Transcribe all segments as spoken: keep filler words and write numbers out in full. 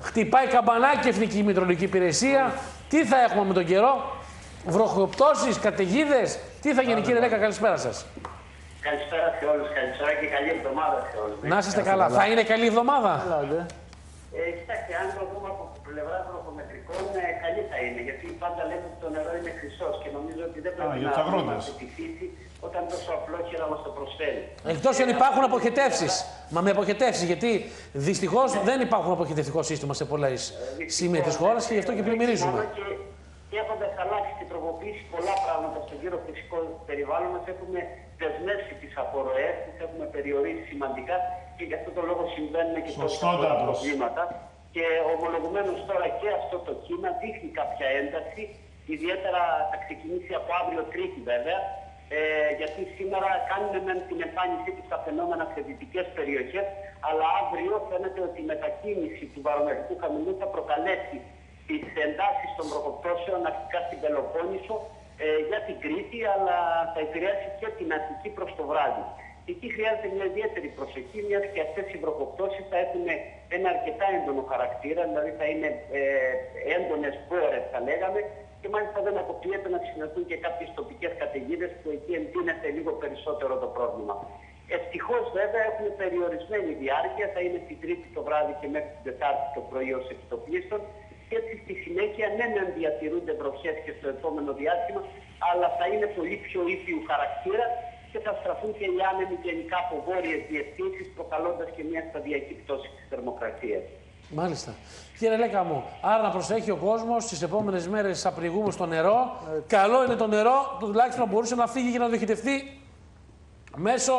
Χτυπάει καμπανάκι η Εθνική Μετεωρολογική Υπηρεσία. Τι θα έχουμε με τον καιρό? Βροχοπτώσεις, καταιγίδες? Τι θα γίνει, κύριε Λέκα? Καλησπέρα σας. Καλησπέρα σε όλους, καλησπέρα και καλή εβδομάδα σε όλους. Να είστε καλά. Θα είναι καλή εβδομάδα? Ε, κοιτάξτε, αν το δούμε από πλευρά βροχομετρικών, ε, καλή θα είναι. Γιατί πάντα λέμε ότι το νερό είναι χρυσός και νομίζω ότι δεν πρέπει Α, να είμαστε τη φύση όταν τόσο απλόχερα μας το προσφέρει. Εκτός αν υπάρχουν αποχετεύσεις. Μα με αποχετεύσεις, γιατί δυστυχώς ναι. δεν υπάρχουν αποχετευτικό σύστημα σε πολλές ε, σημεία της χώρας και γι' αυτό και πλημμυρίζουμε. Και έχοντας αλλάξει και τροποποιήσει πολλά πράγματα στο γύρο φυσικό περιβάλλον μας, έχουμε δεσμεύσει τις απορροές, τις έχουμε περιορίσει σημαντικά και γι' αυτό το λόγο συμβαίνουν και τόσα προβλήματα. Και ομολογουμένως τώρα και αυτό το κύμα δείχνει κάποια ένταση, ιδιαίτερα θα ξεκινήσει από αύριο Τρίτη βέβαια, ε, γιατί σήμερα κάνουμε με την εμφάνισή του στα φαινόμενα σε δυτικές περιοχές, αλλά αύριο φαίνεται ότι η μετακίνηση του βαρομετρικού χαμηλού θα προκαλέσει τις εντάσεις των βροχοπτώσεων αρχικά στην Πελοπόννησο ε, για την Κρήτη, αλλά θα επηρεάσει και την Αττική προς το βράδυ. Εκεί χρειάζεται μια ιδιαίτερη προσοχή, μιας και αυτές οι βροχοπτώσεις θα έχουν ένα αρκετά έντονο χαρακτήρα, δηλαδή θα είναι ε, έντονες μπόρες θα λέγαμε, και μάλιστα δεν αποκλείεται να συχναστούν και κάποιες τοπικές καταιγίδες που εκεί εντείνεται λίγο περισσότερο το πρόβλημα. Ευτυχώς βέβαια έχουν περιορισμένη διάρκεια, θα είναι την Τρίτη το βράδυ και μέχρι την Τετάρτη το πρωί ως επιτοπλίστων. Και έτσι στη συνέχεια ναι, δεν διατηρούνται βροχές και στο επόμενο διάστημα, αλλά θα είναι πολύ πιο ήπιου χαρακτήρα και θα στραφούν και οι άνεμοι γενικά από βόρειες διευθύνσεις, προκαλώντας και μια σταδιακή πτώση της θερμοκρασίας. Μάλιστα. Κύριε Λέκα μου, άρα να προσέχει ο κόσμος στις επόμενες μέρες θα πληγούμε στο νερό. Έτσι. Καλό είναι το νερό, τουλάχιστον να μπορούσε να φύγει και να διοχετευτεί μέσω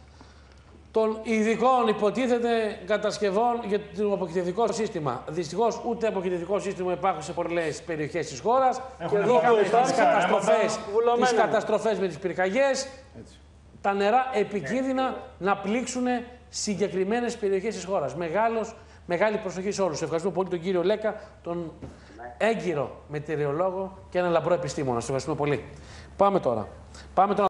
των ειδικών υποτίθεται κατασκευών για το αποχετευτικό σύστημα. Δυστυχώς ούτε αποχετευτικό σύστημα υπάρχουν σε πολλές περιοχές της χώρας. Και εδώ είχαμε τις καταστροφές, τις καταστροφές με τις πυρκαγιές. Έτσι. Τα νερά επικίνδυνα Έτσι. να πλήξουν συγκεκριμένες περιοχές της χώρας. Μεγάλος, μεγάλη προσοχή σε όλους. Ευχαριστούμε πολύ τον κύριο Λέκα, τον έγκυρο μετεωρολόγο και έναν λαμπρό επιστήμονα. Σας ευχαριστούμε πολύ. Πάμε τώρα. Πάμε τώρα.